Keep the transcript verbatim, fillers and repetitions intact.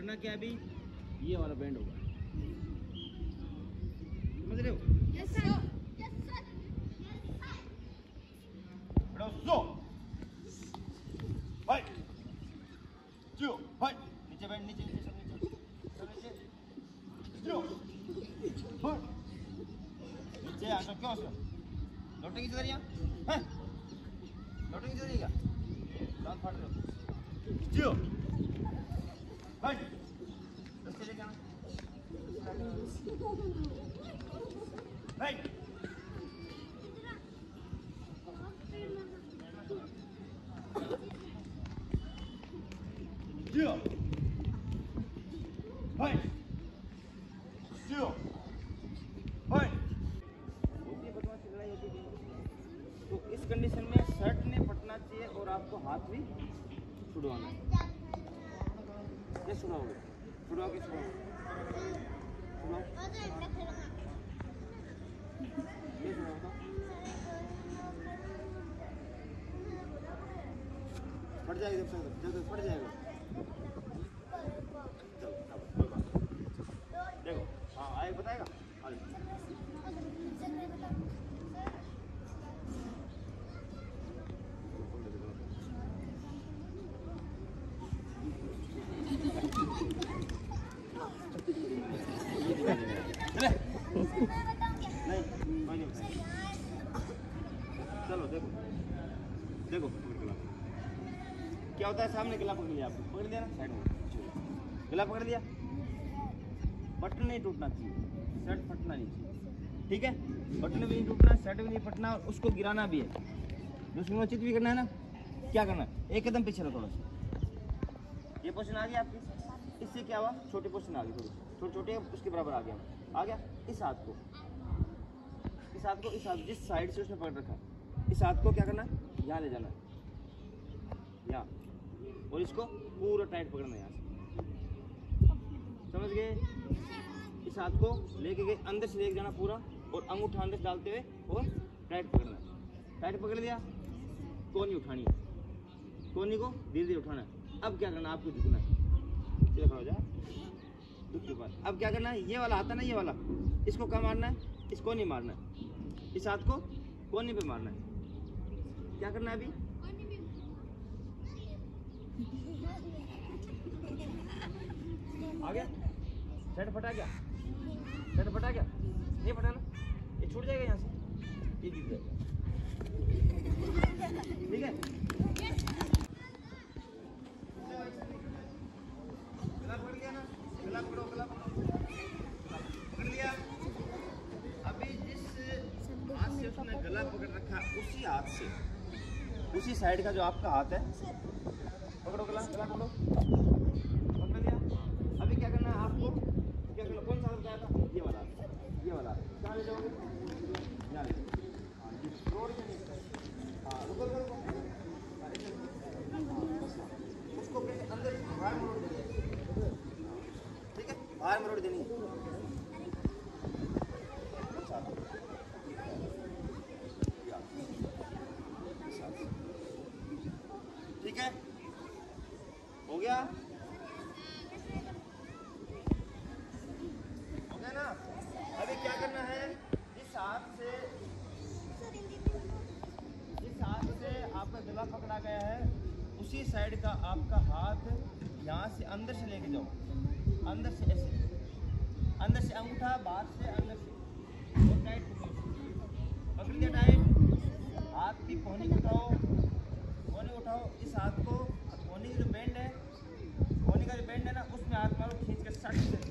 करना क्या है अभी, ये वाला बैंड होगा, समझ रहे हो? Yes sir. Yes sir. बेटा सो भाई जो भाई नीचे बैंड, नीचे नीचे सब नीचे सब नीचे जो भाई नीचे आ। क्यों सर लौटेंगे इधर यहाँ हैं, लौटेंगे इधर क्या दांत फाड़ दो जो भाई बस चले जाना भाई जो भाई जो भाई होती है बदमाशी, लड़ाई होती है। तो इस कंडीशन में शर्ट ने फटना चाहिए और आपको हाथ भी छुड़वाना है। ये छुड़ाओगे, छुड़ाओगे, छुड़ाओगे, छुड़ाओ, ये छुड़ाओ, फट जाएगा जब तक, जब तक फट जाएगा। देखो हाँ आए बताएगा आगे। नहीं कोई नहीं बताएगा। चलो देखो देखो क्या होता है, सामने गला पकड़ लिया, आपको पकड़ लिया ना साइड में, गला पकड़ लिया, बटन नहीं टूटना चाहिए, शर्ट फटना नहीं चाहिए, ठीक है? बटन भी नहीं टूटना, शर्ट भी नहीं फटना, और उसको गिराना भी है, जो सुनिश्चित भी करना है ना। क्या करना है, एक कदम पीछे रहो थोड़ा सा, ये पोजीशन आ गया आपकी, इससे क्या हुआ, छोटी पोजीशन आ गई, थोड़ी छोटी छोटी उसके बराबर आ गया, आ गया। इस हाथ को इस हाथ को इस हाथ जिस साइड से उसने पकड़ रखा है, इस हाथ को क्या करना है, यहाँ ले जाना है, यहाँ, और इसको पूरा टाइट पकड़ना है यहाँ से, समझ गए? इस हाथ को लेके गए अंदर से लेके जाना पूरा, और अंगूठा अंदर से डालते हुए और टाइट पकड़ना है। टाइट पकड़ लिया, कोनी उठानी है, कोनी को धीरे धीरे उठाना है। अब क्या करना है, आपको झुकना है, खड़ा हो जाए दुख के बाद। अब क्या करना है, ये वाला आता है ना, ये वाला, इसको कहाँ मारना है, इसको नहीं मारना है, इस हाथ को कोनी पे मारना है। क्या करना है अभी, आ गया, शर्ट फटा गया, शर्ट फटा गया, नहीं फटा ना, ये छूट जाएगा यहाँ से, ये गिर जाएगा, ठीक है? गला पकड़ लिया ना, गला पकड़ो, गला पकड़ लिया। अभी जिस हाथ से उसने गला पकड़ रखा, उसी हाथ से, उसी साइड का जो आपका हाथ है, पकड़ो गला, गला पकड़ो, पकड़ लिया। अभी क्या करना है आपको, क्या करना, कौन सा हाथ बताया था, ये वाला, ये वाला, कहाँ ले जाओगे, यहाँ ले जाओगे, हाँ रोड से नहीं, हाँ रुको रुको, उसको अंदर बाहर मरोड़ देनी है, ठीक है, बाहर मरोड़ देनी है, ठीक है, हो गया, हो गया ना? अभी क्या करना है, इस हाथ से, इस हाथ से आपका गला पकड़ा गया है, उसी साइड का आपका हाथ यहाँ से अंदर से लेके जाओ, अंदर से ऐसे, अंदर से अंगूठा, बाहर से अंदर से, और टाइट पकड़ लिया, टाइट। हाथ की पौनी उठाओ, पौनी उठाओ, इस हाथ को पौनी की जो बैंड है, पौनी का जो बैंड है ना, उसमें हाथ मारो, खींच के सट से